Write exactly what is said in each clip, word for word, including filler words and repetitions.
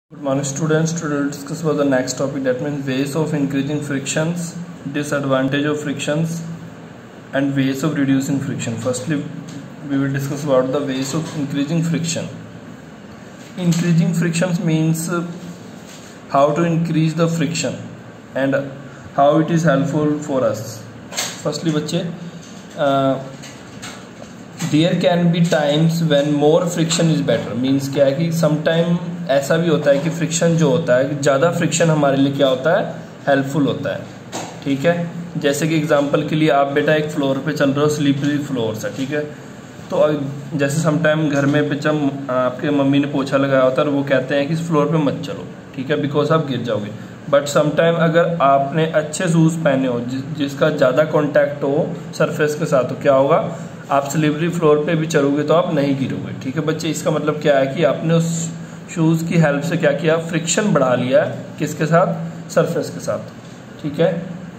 Good morning students. Today we'll discuss about the next topic, that means ways of increasing frictions, disadvantage of frictions and ways of reducing friction. Firstly, we will discuss about the ways of increasing friction. Increasing frictions means uh, how to increase the friction and how it is helpful for us. Firstly बच्चे, uh, there can be times when more friction is better. Means क्या है कि some time ऐसा भी होता है कि friction जो होता है, ज़्यादा फ्रिक्शन हमारे लिए क्या होता है, हेल्पफुल होता है. ठीक है, जैसे कि एग्जांपल के लिए आप बेटा एक फ्लोर पे चल रहे हो, स्लीपरी फ्लोर से. ठीक है, तो जैसे सम टाइम घर में पिचम आपके मम्मी ने पोछा लगाया होता है और वो कहते हैं कि इस फ्लोर पे मत चलो, ठीक है, बिकॉज आप गिर जाओगे. बट सम टाइम अगर आपने अच्छे शूज़ पहने हो जि, जिसका ज़्यादा कॉन्टैक्ट हो सरफेस के साथ, तो क्या होगा, आप स्लिपरी फ्लोर पे भी चलोगे तो आप नहीं गिरोगे. ठीक है बच्चे, इसका मतलब क्या है कि आपने उस शूज़ की हेल्प से क्या किया, फ्रिक्शन बढ़ा लिया है. किसके साथ, सरफेस के साथ. ठीक है,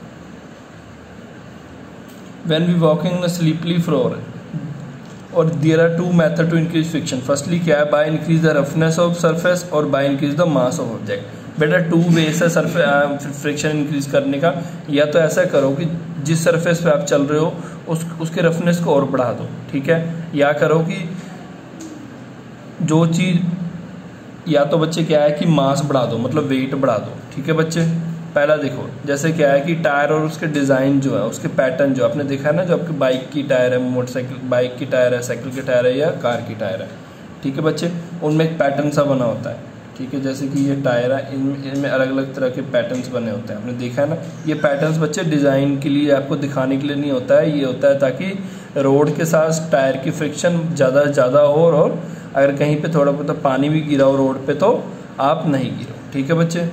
when we walking in slippery floor और there are two method to increase friction. Firstly क्या है, by increase the roughness of surface और by increase the mass of object. बेटा टू वेज है सरफेस फ्रिक्शन इंक्रीज करने का. या तो ऐसा करो कि जिस सरफेस पे आप चल रहे हो उस उसके रफनेस को और बढ़ा दो. ठीक है, या करो कि जो चीज़, या तो बच्चे क्या है कि मास बढ़ा दो, मतलब वेट बढ़ा दो. ठीक है बच्चे, पहला देखो जैसे क्या है कि टायर और उसके डिज़ाइन जो है, उसके पैटर्न जो आपने देखा है ना, जो आपकी बाइक की टायर है, मोटरसाइकिल बाइक की टायर है, साइकिल की टायर है या कार की टायर है. ठीक है बच्चे, उनमें एक पैटर्न सा बना होता है. ठीक है, जैसे कि ये टायर है, इनमें इनमें अलग अलग तरह के पैटर्न्स बने होते हैं. आपने देखा है ना, ये पैटर्न्स बच्चे डिज़ाइन के लिए, आपको दिखाने के लिए नहीं होता है. ये होता है ताकि रोड के साथ टायर की फ्रिक्शन ज़्यादा ज़्यादा हो, और अगर कहीं पे थोड़ा बहुत पानी भी गिरा हो रोड पे तो आप नहीं गिरो. ठीक है बच्चे,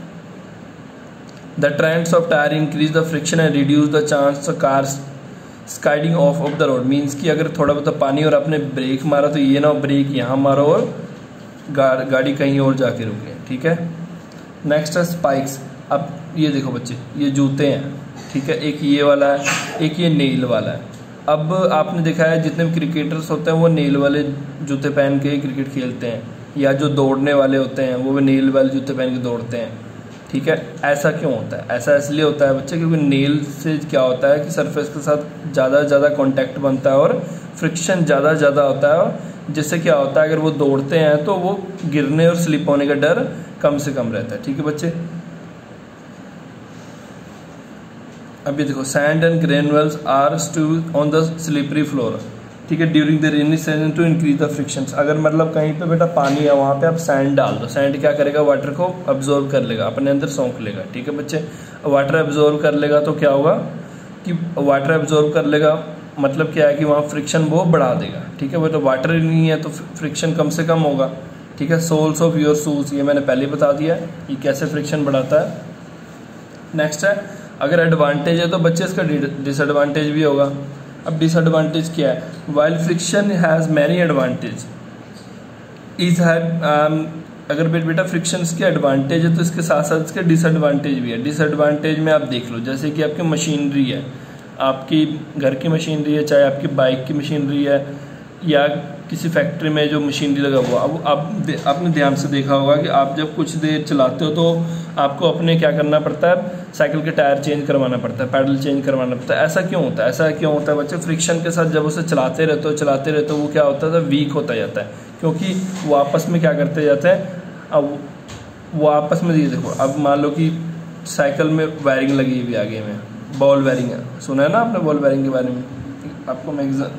the trends of tyre increase the friction and reduce the chance of cars skidding off of the road. Means कि अगर थोड़ा बहुत पानी और आपने ब्रेक मारा तो ये ना ब्रेक यहाँ मारो और गा, गाड़ी कहीं और जाके रुके. ठीक है, नेक्स्ट है स्पाइक्स. अब ये देखो बच्चे, ये जूते हैं. ठीक है, एक ये वाला है, एक ये नेल वाला है. अब आपने देखा है जितने भी क्रिकेटर्स होते हैं वो नेल वाले जूते पहन के क्रिकेट खेलते हैं, या जो दौड़ने वाले होते हैं वो भी नेल वाले जूते पहन के दौड़ते हैं. ठीक है, ऐसा क्यों होता है, ऐसा इसलिए होता है बच्चे क्योंकि नेल से क्या होता है कि सरफेस के साथ ज़्यादा ज़्यादा कॉन्टैक्ट बनता है और फ्रिक्शन ज़्यादा ज़्यादा होता है, और जिससे क्या होता है अगर वो दौड़ते हैं तो वो गिरने और स्लिप होने का डर कम से कम रहता है. ठीक है बच्चे, अभी देखो sand and granules are strewn on the slippery floor. ठीक है, during the rainy season to increase the frictions. अगर मतलब कहीं पे बेटा पानी है वहाँ पे आप सैंड डाल दो. सैंड क्या करेगा, वाटर को अब्जॉर्ब कर लेगा, अपने अंदर सौंप लेगा. ठीक है बच्चे, वाटर अब्जॉर्ब कर लेगा तो क्या होगा कि वाटर अब्जॉर्ब कर लेगा मतलब क्या है कि वहाँ फ्रिक्शन वो बढ़ा देगा. ठीक है, मतलब वाटर ही नहीं है तो फ्रिक्शन कम से कम होगा. ठीक है, सोल्स ऑफ योर शूज, ये मैंने पहले बता दिया है कि कैसे फ्रिक्शन बढ़ाता है. नेक्स्ट है, अगर एडवांटेज है तो बच्चे इसका डिसएडवांटेज भी होगा. अब डिसएडवांटेज क्या है, while friction has many advantage is had. अगर बेटा फ्रिक्शन के एडवांटेज है तो इसके साथ साथ इसके डिसएडवांटेज भी है. डिसएडवांटेज में आप देख लो, जैसे कि आपकी मशीनरी है, आपकी घर की मशीनरी है, चाहे आपकी बाइक की मशीनरी है, या किसी फैक्ट्री में जो मशीनरी लगा हुआ. अब आप आपने ध्यान से देखा होगा कि आप जब कुछ देर चलाते हो तो आपको अपने क्या करना पड़ता है, साइकिल के टायर चेंज करवाना पड़ता है, पैडल चेंज करवाना पड़ता है. ऐसा क्यों होता है, ऐसा क्यों होता है बच्चे, फ्रिक्शन के साथ जब उसे चलाते रहते हो चलाते रहते हो वो क्या होता है, वीक होता जाता है, क्योंकि वो आपस में क्या करते जाते हैं. अब वो आपस में, ये देखो, अब मान लो कि साइकिल में वायरिंग लगी हुई आगे में, बॉल वायरिंग है, सुना है ना आपने बॉल वायरिंग के बारे में. आपको मैं एग्जाम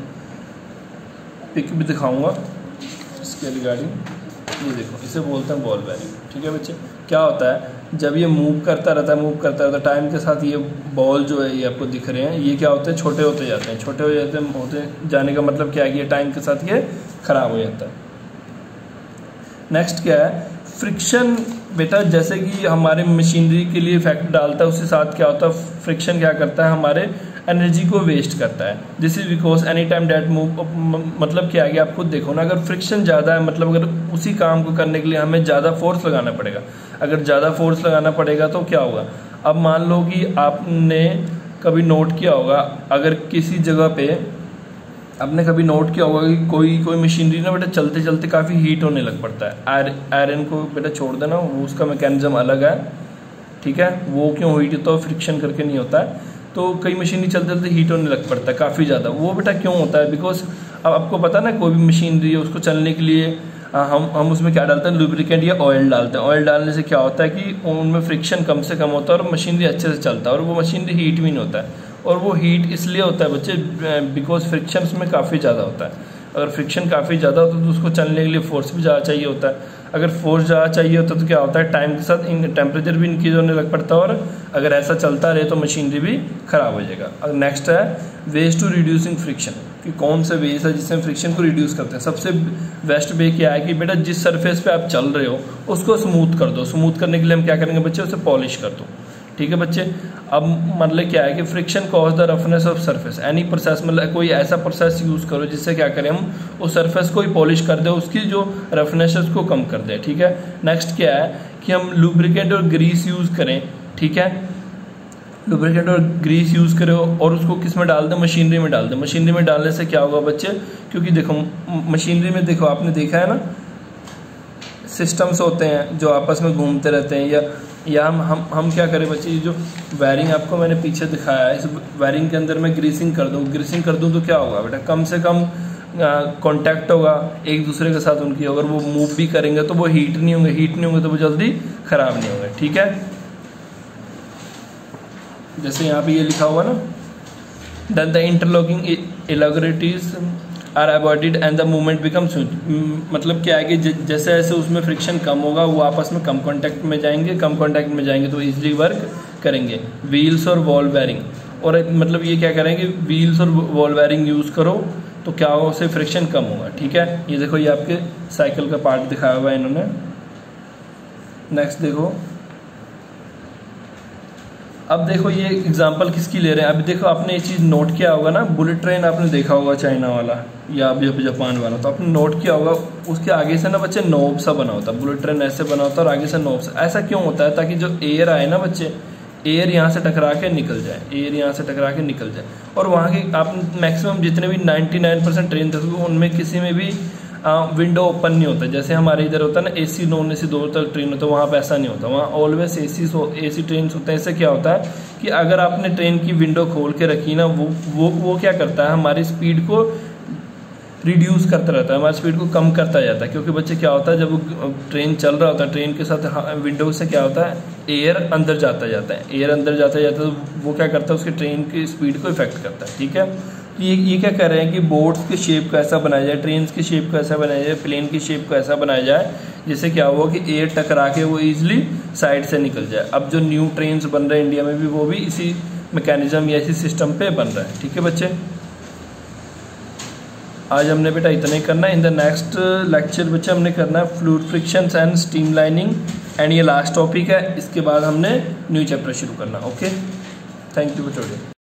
पिक भी दिखाऊंगा इसके रिगार्डिंग. ये देखो, इसे बोलते हैं बॉल वायरिंग. ठीक है बच्चे, क्या होता है जब ये मूव करता रहता है मूव करता रहता है टाइम के साथ, ये बॉल जो है ये आपको दिख रहे हैं, ये क्या होते हैं, छोटे होते जाते हैं. छोटे हो जाते हैं होते जाने का मतलब क्या है कि ये टाइम के साथ ये खराब हो जाता है. नेक्स्ट क्या है, फ्रिक्शन. बेटा जैसे कि हमारे मशीनरी के लिए इफेक्ट डालता है, उसके साथ क्या होता है, फ्रिक्शन क्या करता है, हमारे एनर्जी को वेस्ट करता है. This is because any time that move. मतलब क्या है कि आप खुद देखो ना, अगर फ्रिक्शन ज़्यादा है मतलब अगर उसी काम को करने के लिए हमें ज़्यादा फोर्स लगाना पड़ेगा. अगर ज़्यादा फोर्स लगाना पड़ेगा तो क्या होगा, अब मान लो कि आपने कभी नोट किया होगा, अगर किसी जगह पे आपने कभी नोट किया होगा कि कोई कोई मशीनरी ना बेटा चलते चलते काफ़ी हीट होने लग पड़ता है। आयर आयरन को बेटा छोड़ देना, वो उसका मैकेनिज्म अलग है, ठीक है। वो क्यों हीट होता है? फ्रिक्शन करके नहीं होता है। तो कई मशीनरी चलते चलते हीट होने लग पड़ता है काफ़ी ज़्यादा। वो बेटा क्यों होता है? बिकॉज अब आपको पता ना, कोई भी मशीनरी है उसको चलने के लिए हम हम उसमें क्या डालते हैं? लुब्रिकेंट या ऑयल डालते हैं। ऑयल डालने से क्या होता है कि उनमें फ्रिक्शन कम से कम होता है और मशीनरी अच्छे से चलता है, और वो मशीनरी हीट भी नहीं होता है। और वो हीट इसलिए होता है बच्चे बिकॉज फ्रिक्शन उसमें काफ़ी ज़्यादा होता है। अगर फ्रिक्शन काफ़ी ज़्यादा होता है तो उसको चलने के लिए फोर्स भी ज़्यादा चाहिए होता है। अगर फोर्स ज़्यादा चाहिए होता है तो क्या होता है? टाइम के साथ इन टेम्परेचर भी इंक्रीज होने लग पड़ता है, और अगर ऐसा चलता रहे तो मशीनरी भी खराब हो जाएगा। अब नेक्स्ट है वेज टू रिड्यूसिंग फ्रिक्शन, कि कौन से वेज है जिससे फ्रिक्शन को रिड्यूस करते हैं। सबसे बेस्ट वे क्या है कि बेटा जिस सरफेस पे आप चल रहे हो उसको स्मूथ कर दो। स्मूथ करने के लिए हम क्या करेंगे बच्चे? उसे पॉलिश कर दो, ठीक है बच्चे। अब मतलब क्या है कि friction cause the roughness of surface, any process, मतलब कोई ऐसा प्रोसेस यूज करो जिससे क्या करें हम उस सरफेस को ही पॉलिश कर दे, उसकी जो रफनेस है उसको कम कर दे, ठीक है। नेक्स्ट क्या है कि हम लुब्रिकेंट और ग्रीस यूज करें, ठीक है। लुब्रिकेंट और ग्रीस यूज करो और उसको किस में डाल दें? मशीनरी में डाल दें। मशीनरी में डालने से क्या होगा बच्चे? क्योंकि देखो मशीनरी में देखो आपने देखा है ना, सिस्टम्स होते हैं जो आपस में घूमते रहते हैं, या या हम हम हम क्या करें बच्चे? ये जो वायरिंग आपको मैंने पीछे दिखाया है, इस वायरिंग के अंदर मैं ग्रीसिंग कर दूँ ग्रीसिंग कर दूँ तो क्या होगा बेटा? कम से कम कांटेक्ट होगा एक दूसरे के साथ उनकी। अगर वो मूव भी करेंगे तो वो हीट नहीं होंगे, हीट नहीं होंगे तो वो जल्दी खराब नहीं होंगे, ठीक है। जैसे यहाँ पे ये लिखा हुआ ना, then the interlocking irregularities are avoided and the movement become smooth. मतलब क्या है कि जैसे जैसे उसमें फ्रिक्शन कम होगा वो आपस में कम कांटेक्ट में जाएंगे, कम कांटेक्ट में जाएंगे तो इजीली वर्क करेंगे। व्हील्स और बॉल बेयरिंग, और मतलब ये क्या करेंगे? व्हील्स और बॉल बेयरिंग यूज़ करो तो क्या होगा? उससे फ्रिक्शन कम होगा, ठीक है। ये देखो ये आपके साइकिल का पार्ट दिखाया हुआ है इन्होंने। नेक्स्ट देखो, अब देखो ये एग्जांपल किसकी ले रहे हैं। अभी देखो आपने ये चीज़ नोट किया होगा ना, बुलेट ट्रेन आपने देखा होगा चाइना वाला या अभी जापान वाला, तो आपने नोट किया होगा उसके आगे से ना बच्चे नोब सा बना होता है। बुलेट ट्रेन ऐसे बना होता है और आगे से नोब सा। ऐसा क्यों होता है? ताकि जो एयर आए ना बच्चे, एयर यहाँ से टकरा के निकल जाए, एयर यहाँ से टकरा के निकल जाए। और वहाँ की आप मैक्सिमम जितने भी नाइन्टी नाइन परसेंट ट्रेन थे उनमें किसी में भी विंडो ओपन नहीं होता। जैसे हमारे इधर होता है ना एसी नॉन एसी दो तक ट्रेन होता है, वहाँ पे ऐसा नहीं होता। वहाँ ऑलवेज एसी एसी ट्रेन होते हैं। इससे क्या होता है कि अगर आपने ट्रेन की विंडो खोल के रखी ना, वो वो वो क्या करता है? हमारी स्पीड को रिड्यूस करता रहता है, हमारी स्पीड को कम करता जाता है। क्योंकि बच्चे क्या होता है जब वो ट्रेन चल रहा होता है, ट्रेन के साथ विंडो से क्या होता है? एयर अंदर जाता जाता है, एयर अंदर जाता जाता है तो वो क्या करता है? उसकी ट्रेन की स्पीड को इफेक्ट करता है, ठीक है। ये ये क्या कर रहे हैं कि बोट्स के शेप को ऐसा बनाया जाए, ट्रेन की शेप को ऐसा बनाया जाए, प्लेन की शेप को ऐसा बनाया जाए जिससे क्या हुआ कि एयर टकरा के वो इजीली साइड से निकल जाए। अब जो न्यू ट्रेन्स बन रहे हैं इंडिया में भी, वो भी इसी मैकेनिज्म या इसी सिस्टम पे बन रहा है, ठीक है बच्चे। आज हमने बेटा इतना ही करना है। इन द नेक्स्ट लेक्चर बच्चे हमने करना है fluid frictions and streamlining, and ये लास्ट टॉपिक है। इसके बाद हमने न्यू चैप्टर शुरू करना। ओके, थैंक यू बच्चों।